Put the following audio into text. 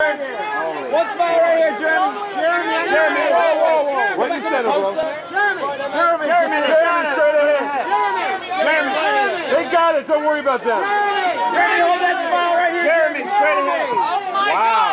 One smile right here, Jeremy. Jeremy, whoa. What you said, bro? Jeremy, They got it. Don't worry about that. Jeremy, hold that smile right here. Jeremy, straight ahead. Oh my God.